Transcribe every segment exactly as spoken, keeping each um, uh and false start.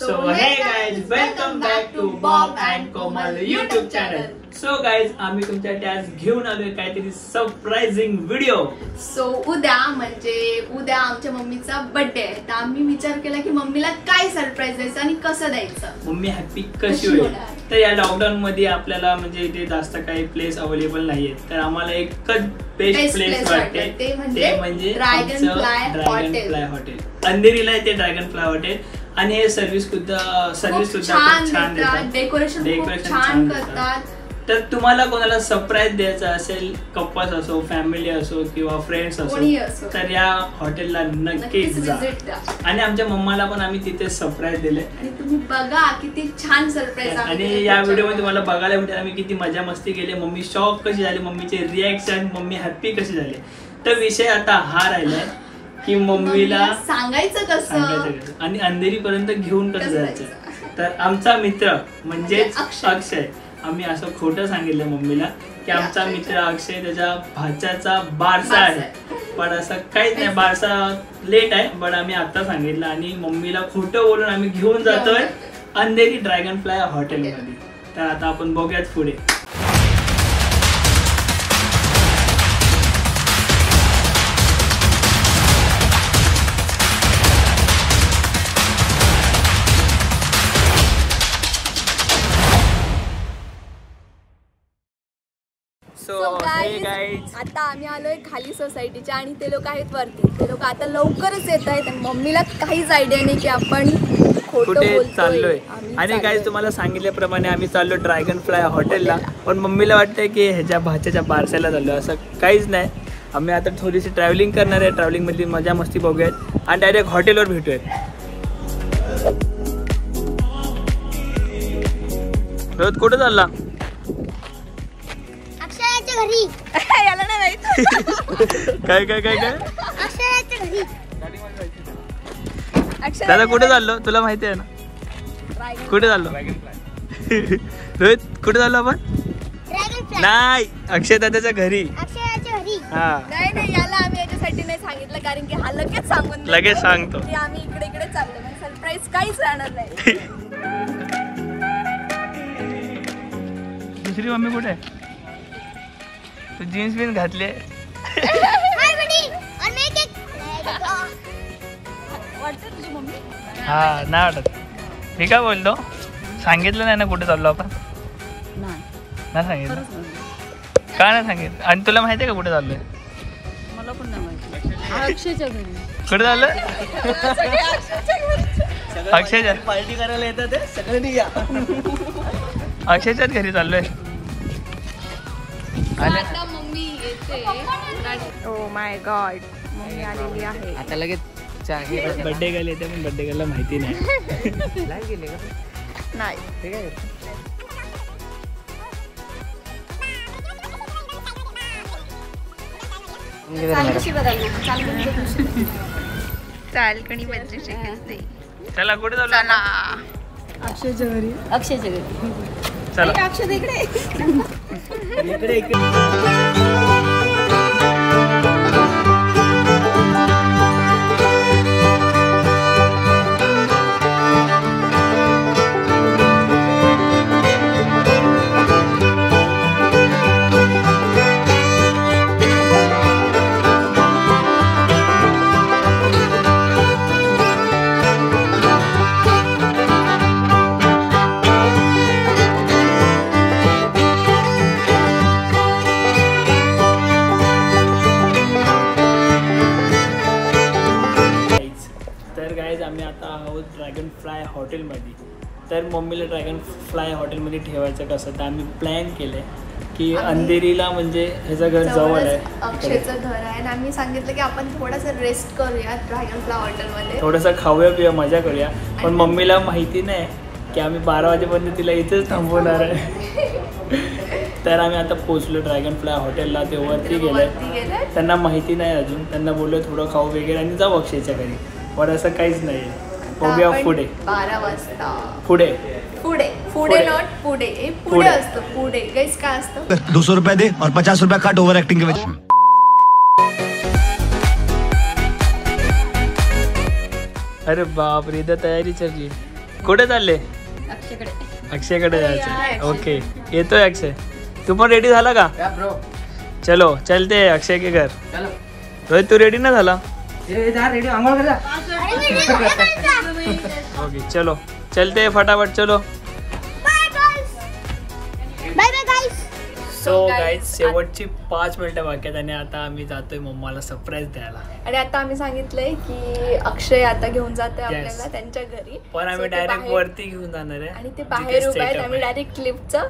So hey guys, welcome back to Bob and Komal YouTube channel. So guys, आम्ही तुमच्यासाठी आज घेऊन आलोय काहीतरी सरप्राइजिंग व्हिडिओ. सो उद्या म्हणजे उद्या आमच्या मम्मीचा बर्थडे आहे. तर आम्ही विचार केला की मम्मीला काय सरप्राइज द्यायचं आणि कसं द्यायचं. मम्मी हॅपी कशी होईल. तर या लॉकडाऊन मध्ये आपल्याला म्हणजे इथे जास्त काही प्लेस अवेलेबल नाहीये. तर आम्हाला एकच बेस्ट प्लेस वाटते ते म्हणजे ड्रॅगन फ्लाय हॉटेल. अंधेरीला आहे ते ड्रॅगन फ्लाय हॉटेल. आणि हे सर्व्हिस सुद्धा सर्व्हिस सुद्धा छान देतात. डेकोरेशन छान करतात. तर तुम्हाला कोणाला सरप्राईज द्यायचा असेल, कपल्स असो, फॅमिली असो किंवा फ्रेंड्स असो, तर या हॉटेलला नक्कीच जा. आणि आमच्या मम्माला पण आम्ही तिथे सरप्राईज दिले. आणि तुम्ही बघा किती छान सरप्राईज. आणि या व्हिडिओ मध्ये तुम्हाला बघायला भेटेल आम्ही किती मजा मस्ती केली. मम्मी शॉक कशी झाली, मम्मीचे रिॲक्शन, मम्मी हॅपी कशी झाली. तर विषय आता हा राहिलाय की मम्मीला सांगायचं कसं आणि अंधेरी पर्यंत घेऊन कसं जायचं. तर आमचा मित्र म्हणजे अक्षय, आम्ही असं खोटं सांगितलं मम्मीला की आमचा मित्र अक्षय त्याच्या भाच्याचा बारसा आहे. पण असं काहीच नाही, बारसा लेट आहे. पण आम्ही आता सांगितलं आणि मम्मीला खोटं बोलून आम्ही घेऊन जातोय अंधेरी ड्रॅगन फ्लाय हॉटेलमध्ये. तर आता आपण बघूयात पुढे. So guys, आता आम्ही आलोय खाली सोसायटीच्या आणि ते लोक आहेत वरती. ते लोक आता लवकरच येत आहेत. मम्मीला काहीच आयडिया नाही की आपण कुठे चाललोय. आणि गाईज तुम्हाला सांगितल्याप्रमाणे आम्ही चाललो ड्रॅगन फ्लाय हॉटेलला. पण मम्मीला वाटतंय की ह्याच्या भाच्याच्या बारशाला चाललो. असं काहीच नाही. आम्ही आता थोडीशी ट्रॅव्हलिंग करणार आहे. ट्रॅव्हलिंग मधली मजा मस्ती बघूयात आणि डायरेक्ट हॉटेलवर भेटूयात. रोज कुठे चालला? घरी. याला नाही माहित. काय काय काय काय अक्षराच्या घरी. दादा कुठे चाललो तुला माहिती आहे ना? कुठे चाललो रोहित? कुठे चाललो आपण? नाही, अक्षय दादाच्या घरी. हा नाही नाही, याला आम्ही याच्यासाठी नाही सांगितलं कारण की हा लगेच सांगून लगेच सांगतो की आम्ही इकडे इकडे चाललो. म्हणजे सरप्राईज काहीच राहणार नाही. दुसरी मम्मी कुठे आहे? तू जीन्स बिन घातले. हा नाही वाटत. मी काय बोलतो, सांगितलं नाही ना कुठे चाललो आपण? नाही सांगितलं. का नाही सांगितलं? आणि तुला माहिती आहे का कुठे चाललोय? मला पण नाही माहिती. अक्षयच्या घरी. कुठे चाललोय? अक्षयच्या पार्टी करायला येतात सगळ्यांनी या. अक्षयच्याच घरी चाललोय. आता मम्मी येते. ओ माय गॉड, मम्मी आलेली आहे. आता लगेच बर्थडे गर्ल येते पण बर्थडे गर्लला माहिती नाही. लाईव्ह गेले का? नाही ठीक आहे. चालकणी बदलू शकत नाही. चला कुठे चाललो? अक्षयच्या घरी. अक्षयच्या घरी. चला अक्षय इकडे इकडे इकडे. आम्ही आता आहोत ड्रॅगन फ्लाय हॉटेलमध्ये. तर मम्मीला ड्रॅगन फ्लाय हॉटेलमध्ये ठेवायचं कसं, तर आम्ही प्लॅन केलंय की अंधेरीला म्हणजे ह्याचं घर जवळ आहे, अक्षयचं घर आहे. आणि आम्ही सांगितलं की आपण थोडासा रेस्ट करूया ड्रॅगन फ्लाय हॉटेलमध्ये, थोडंसं खाऊया पिऊया मजा करूया. पण मम्मीला माहिती नाही की आम्ही बारा वाजेपर्यंत तिला इथेच थांबवणार आहे. तर आम्ही आता पोहोचलो ड्रॅगन फ्लाय हॉटेलला. ते वरती गेले, त्यांना माहिती नाही अजून. त्यांना बोललो थोडं खाऊ वगैरे आणि जाऊ अक्षयच्या घरी. पण असं काहीच नाही. बघूया पुढे बारा वाजता. पुढे पुढे पुढे नॉट पुढे पुढे असतं. पुढे गाइस काय असतं? दो सौ रुपये दे और पचास रुपये काट ओवर एक्टिंग के वजह. अरे बाप रे, इधर तयारी चल रही है. कुठे चालले? अक्षयकडे. अक्षयकडे जायचं. ओके येतोय अक्षय. तू पण रेडी झाला का? ब्रो चलो चलते अक्षय के घर. चलो रोहित तू रेडी ना झाला? ये जा रेडी आंघोळ कर जा. ओके चलो चलते फटाफट चलो. सो गाईज शेवटची पाच मिनिटं बाकी आहेत आणि आता आम्ही जातोय मम्माला सरप्राईज द्यायला. आणि आता आम्ही सांगितलंय की अक्षय आता घेऊन जातोय Yes. आपल्याला त्यांच्या घरी. पण आम्ही So ते डायरेक्ट बाहेर- वरती घेऊन जाणार आहे आणि ते बाहेर उभे आहेत. आम्ही डायरेक्ट लिफ्टचं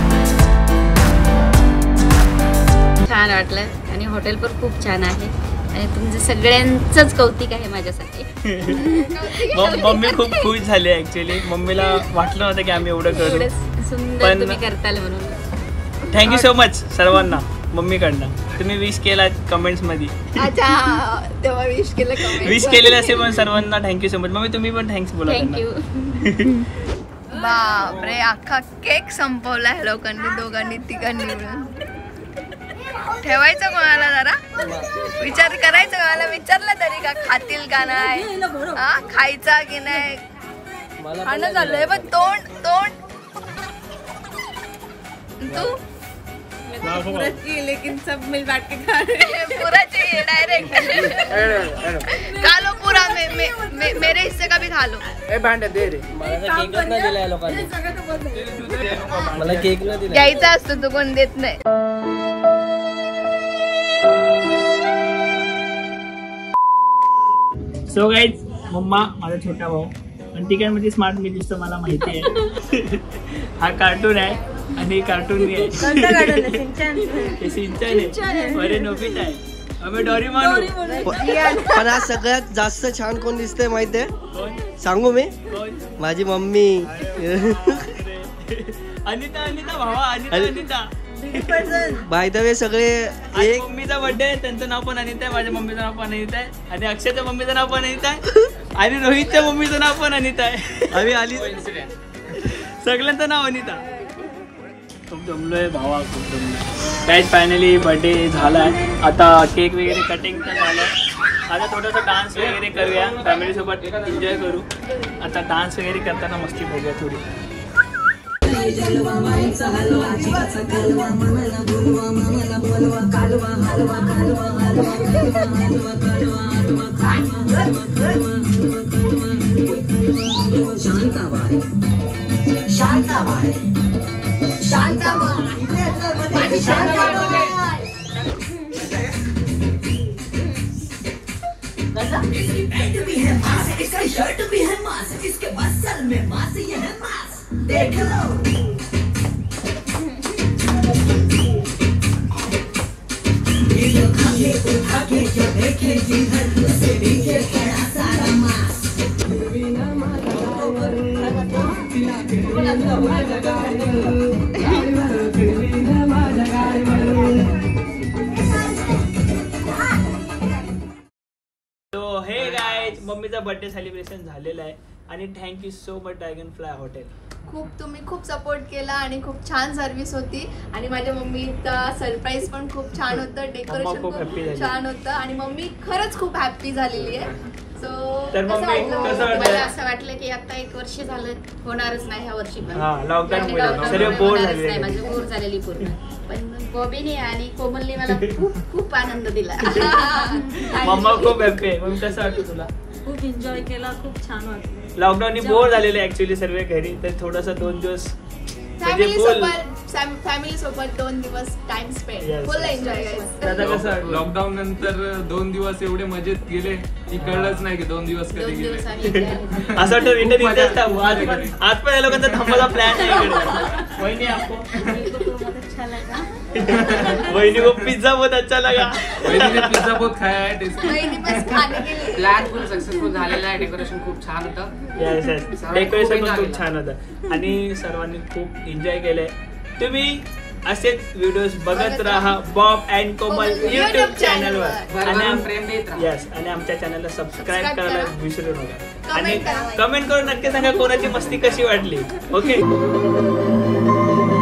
छान वाटलं आणि हॉटेल पण खूप छान आहे. आणि तुमचं सगळ्यांचंच कौतिक आहे माझ्यासाठी. मम- मम्मी खूप खुश झाली ऍक्च्युली. मम्मीला वाटलं नव्हतं की आम्ही एवढं करू. एवढं सुंदर पण- तुम्ही करताल म्हणून. थँक्यू सो मच सर्वांना मम्मीकडनं. तुम्ही विश केलात कमेंट्स मध्ये. अच्छा तेव्हा विश केलं comment विश केलेलं असेल पण सर्वांना थँक्यू सो मच. मम्मी तुम्ही पण थँक्स बोला त्यांना. थँक्यू. बापरे अख्खा केक संपवलाय लोकांनी दोघांनी तिघांनी मिळून. ठेवायचं कोणाला जरा विचार करायचं कोणाला विचारलं तरी का खातील का नाही हा खायचा की नाही. खाणं झालंय पण तोंड तोंड तू लेकिन सब मिल बैठ के खा रहे हैं पूरा चाहिए डायरेक्ट. खा लो पूरा मे, मे, मे, मेरे हिस्से का भी खा लो. मला केक न दिला. घ्यायचा असतो तो कोण देत नाही. सो गाईज मम्मा माझा छोटा भाऊ आणि ती काय म्हणजे स्मार्ट मी दिसतो मला माहिती आहे. हा कार्टून आहे आणि कार्टून मी आहे. हे सिंचन आहे अरे नोबिता आहे आम्ही डोरेमॉन. पण आज सगळ्यात जास्त छान कोण दिसतंय माहितीये कोण सांगू मी कोण माझी मम्मी. अनिता अनिता भावा अनिता अरे. अनिता. बाय द वे सगळे आज एक मम्मीचा बर्थडे आहे त्यांचं नाव पण अनिता आहे माझ्या मम्मीचं नाव पण अनिता आहे आणि अक्षयच्या मम्मीचं नाव पण अनिता आहे आणि रोहितच्या मम्मीचं नाव पण अनिता आहे. आम्ही आली सगळ्यांचं नाव अनिता. खूप जमलोय भावा खूप जमलोय. काय फायनली बर्थडे झालाय. आता केक वगैरे कटिंग तर झालं. आता थोडासा डान्स वगैरे करूया फॅमिली सोबत एन्जॉय करू. आता डान्स वगैरे करताना मस्ती बघूया थोडी. तो हे गाईज मम्मीचा बर्थडे सेलिब्रेशन झालेला आहे आणि thank you so much Dragon Fly Hotel. खूप तुम्ही खूप सपोर्ट केला आणि खूप छान सर्व्हिस होती आणि माझ्या मम्मीचा सरप्राईज पण खूप छान होतं. डेकोरेशन खूप happy खूप झाली. छान होतं आणि मम्मी खरंच खूप हॅप्पी झालेली आहे. सो तर मम्मी कसं मला वाटलं. असं वाटलं की आता एक वर्ष झालं होणारच नाही ह्या वर्षी पण. हा लॉकडाऊन मुळे Lockdown सर्व मुळे बोर होणारच नाही, झाले. माझी बोर झालेली पूर्ण. पण बॉबीने आणि कोमलने मला खूप खूप आनंद दिला. मम्मा खूप हॅपी आहे. मग कसं वाटतं तुला. खूप एन्जॉय केला खूप छान वाटलं. लॉकडाऊन बोर झालेले ऍक्च्युली सर्व घरी तर थोडासा दोन दिवस म्हणजे फॅमिली बोल. सोबत फॅमिली सोबत दोन दिवस time spend Yes, full yes. Enjoy दादा कसं वाटलं. लॉकडाऊन नंतर दोन दिवस एवढे मजेत गेले की कळलंच नाही की दोन दिवस कधी दोन गेले. दिवस आम्ही इथे आलो. असं वाटतं रिटर्न इथेच थांबू. आज पण आज पण या लोकांचा थांबायचा प्लॅन नाही केला. वहिनी आपको अच्छा लगा. वहिनी को पिझ्झा बहुत अच्छा लगा. वहिनीने पिझ्झा बहुत खाया आहे टेस्टी. बहिणी बस खाणे गेली. प्लॅन फुल सक्सेसफुल झालेला आहे. डेकोरेशन खूप छान होतं. येस येस डेकोरेशन पण खूप छान होतं आणि सर्वांनी खूप एन्जॉय केलंय. तुम्ही असेच व्हिडिओज बघत राहा बॉब अँड कोमल युट्यूब चॅनलवर भरभरून प्रेम देत राहा. येस आणि आमच्या चॅनलला सबस्क्राईब Subscribe करायला करा. विसरू नका आणि Comment करा. कमेंट करून नक्की सांगा कोणाची मस्ती कशी वाटली. ओके